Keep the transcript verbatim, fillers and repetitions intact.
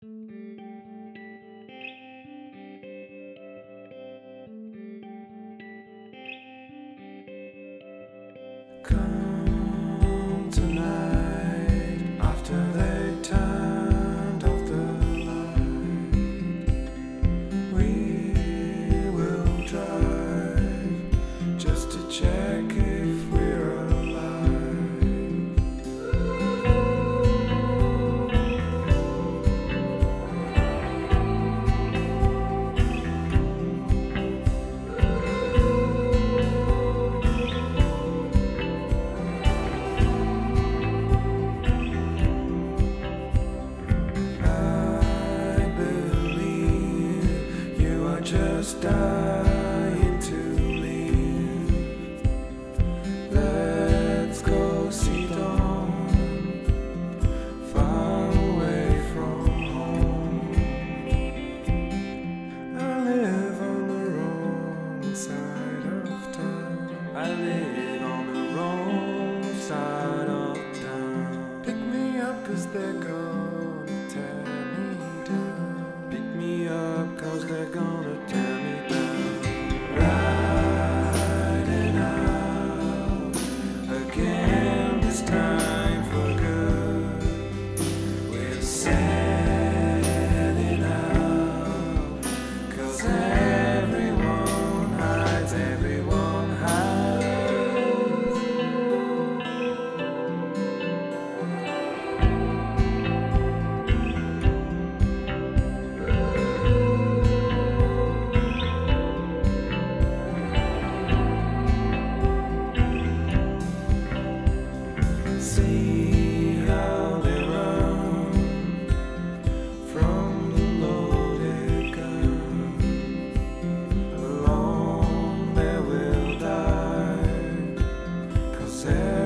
Come tonight after they turned off the light. We will drive just to check if we're alive. Just dying to leave. Let's go see dawn, far away from home. I live on the wrong side of town. I live on the wrong side of town. Pick me up, 'cause they're gonna tear me down. Pick me up, 'cause they're gonna tear me down. Riding out again, this time for good. We're setting out, 'cause everyone hides, everyone hides. See how they run from the loaded gun. Alone they will die, 'cause